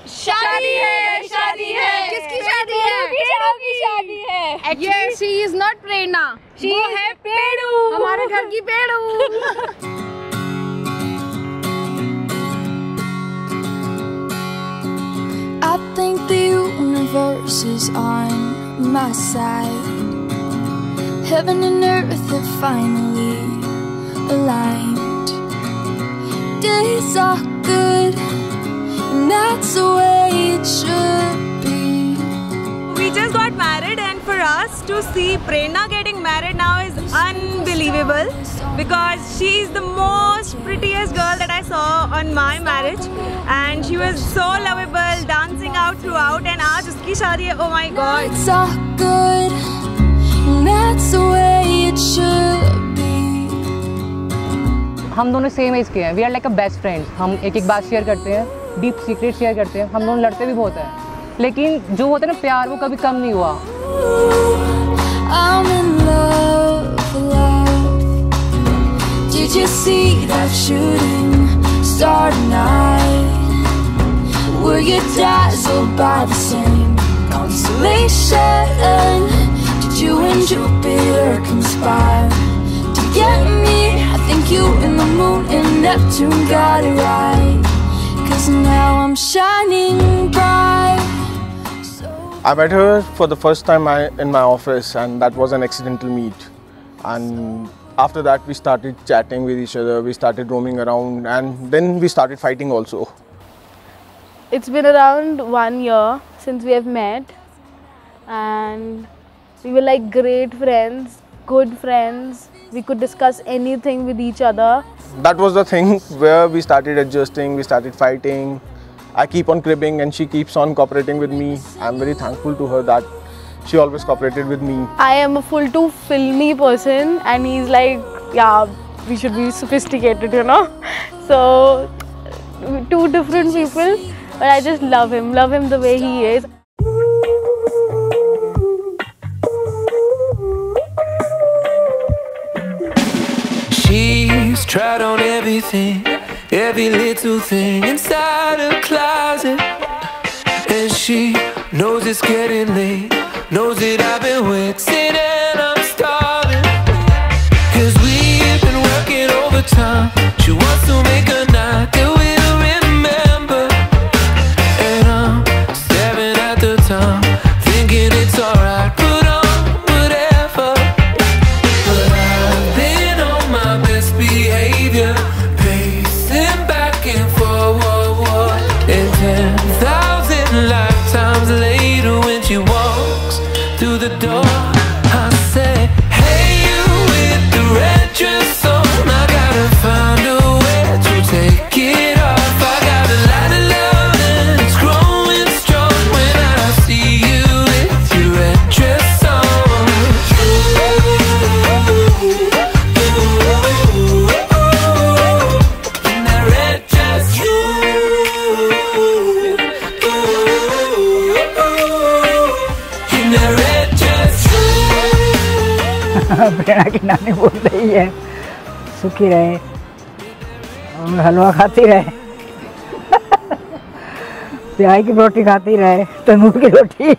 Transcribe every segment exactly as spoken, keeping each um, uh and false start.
शादी है, शादी है। किसकी शादी है? पेड़ों की शादी है। ये शी इज नॉट प्रेरणा, वो है पेड़ू, हमारे घर की पेड़ू। I think the universe is on my side. Heaven and earth have finally aligned. Days are good, and that's the way it should be. We just got married, and for us to see Prerna getting married now is unbelievable because she is the most prettiest girl that I saw on my marriage, and she was so lovable, dancing out throughout. And आज उसकी शादी है, oh my God! It's all good, and that's the way it should be. हम दोनों same age के हैं, we are like a best friends. हम एक एक बात शेयर करते हैं, डीप सीक्रेट शेयर करते हैं। हम दोनों लड़ते भी बहुत हैं, लेकिन जो होता है ना प्यार, वो कभी कम नहीं हुआ। I'm in love, love. Did you see that shooting star tonight? Were you dazzled by the same constellation? Did you and Jupiter conspire to get me? I think you and the moon and Neptune got it right, 'cause now I'm shining bright. I met her for the first time I, in my office, and that was an accidental meet. And after that we started chatting with each other, we started roaming around, and then we started fighting also. It's been around one year since we have met, and we were like great friends, good friends. We could discuss anything with each other. That was the thing where we started adjusting, we started fighting. I keep on cribbing and she keeps on cooperating with me. I'm very thankful to her that she always cooperated with me. I am a full to filmy person, and he's like, yeah, we should be sophisticated, you know. So two different people, but I just love him, love him the way he is. She's tried on everything, every little thing inside her closet, and she knows it's getting late, knows that I've been waiting and I'm starving, 'cause we've been working overtime. She wants to make a night that we'll remember, and I'm staring at the time, thinking it's alright, put on whatever. But I've been on my best behavior, pacing back and forward, and ten thousand lifetimes later when she walks through the door, I say, hey, you with the red dress on, I gotta find a way to take it off. I got a lot of love and it's growing strong when I see you with your red dress on. In that red dress, in that red dress. प्रेरणा की नानी बोल रही है सुखी रहे और हलवा खाती रहे, प्याज की रोटी खाती रहे, तंदूर की रोटी।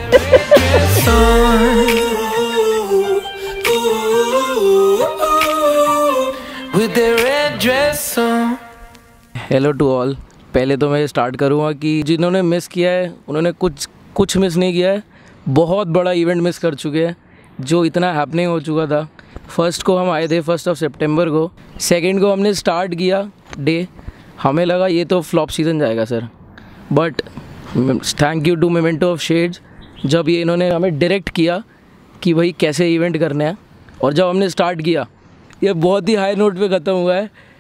With their red dress on. Hello to all. पहले तो मैं स्टार्ट करूँगा कि जिन्होंने मिस किया है उन्होंने कुछ कुछ मिस नहीं किया है, बहुत बड़ा इवेंट मिस कर चुके हैं जो इतना हैपनिंग हो चुका था। फर्स्ट को हम आए थे फर्स्ट ऑफ सितंबर को, सेकंड को हमने स्टार्ट किया डे, हमें लगा ये तो फ्लॉप सीज़न जाएगा sir, but thank you to momento of shades, जब ये इन्होंने हमें डायरेक्ट किया कि भाई कैसे इवेंट करने हैं, और जब हमने स्टार्ट किया ये बहुत ही हाई नोट पे ख़त्म हुआ है।